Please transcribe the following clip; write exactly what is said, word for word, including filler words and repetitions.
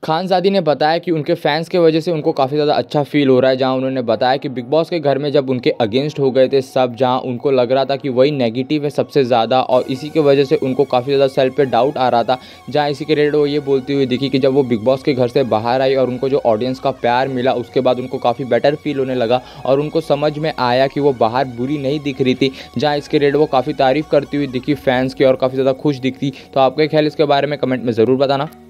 खानज़ादी ने बताया कि उनके फैंस के वजह से उनको काफ़ी ज़्यादा अच्छा फ़ील हो रहा है। जहाँ उन्होंने बताया कि बिग बॉस के घर में जब उनके अगेंस्ट हो गए थे सब, जहाँ उनको लग रहा था कि वही नेगेटिव है सबसे ज़्यादा और इसी की वजह से उनको काफ़ी ज़्यादा सेल्फ पे डाउट आ रहा था। जहाँ इसी के रिलेटेड वो ये बोलती हुई दिखी कि जब वो बिग बॉस के घर से बाहर आई और उनको जो ऑडियंस का प्यार मिला, उसके बाद उनको काफ़ी बेटर फ़ील होने लगा और उनको समझ में आया कि वो बाहर बुरी नहीं दिख रही थी। जहाँ इसके रिलेटेड वो काफ़ी तारीफ़ करती हुई दिखी फैंस की और काफ़ी ज़्यादा खुश दिखती। तो आपका ख्याल इसके बारे में कमेंट में ज़रूर बताना।